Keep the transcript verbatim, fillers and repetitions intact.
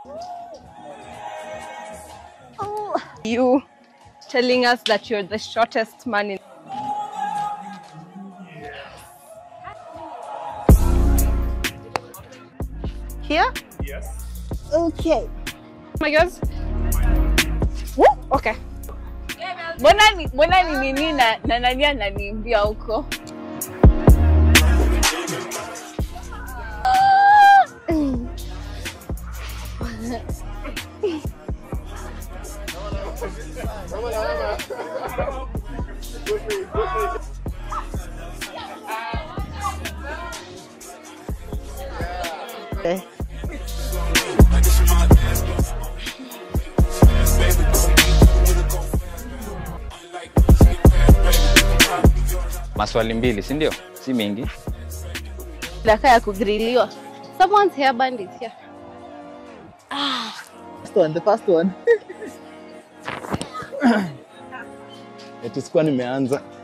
Oh, you telling us that you're the shortest man in here? Yes. Okay. Oh my God. Woo? Okay. Mbona ni mbona ni nini na na nani ananiimbia huko? Okay. Maswali mbili, si ndio? Si mingi. Dakika ya kugriliwa. Someone's hair band is here. Ah. First one, the first one. Eti sikuwa nimeanza.